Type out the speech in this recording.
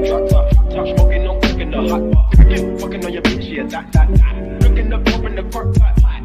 Drop top, smoking, no cooking the hot pot. Fucking on your bitch, yeah, that. Looking up, open the park,